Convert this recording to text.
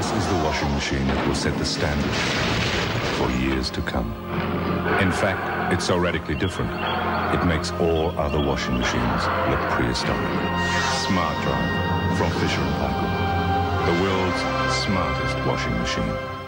This is the washing machine that will set the standard for years to come. In fact, it's so radically different. It makes all other washing machines look prehistoric. Smart Drive from Fisher & Paykel. The world's smartest washing machine.